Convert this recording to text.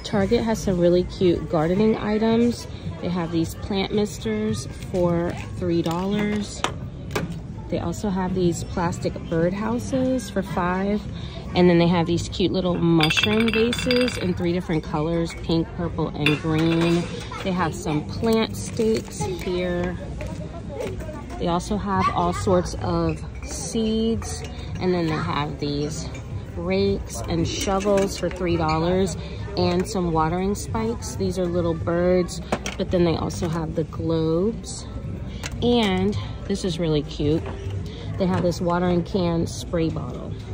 Target has some really cute gardening items. They have these plant misters for $3. They also have these plastic bird houses for $5. And then they have these cute little mushroom vases in 3 different colors, pink, purple, and green. They have some plant stakes here. They also have all sorts of seeds. And then they have these rakes and shovels for $3 and some watering spikes. These are little birds, but then they also have the globes. And this is really cute. They have this watering can spray bottle.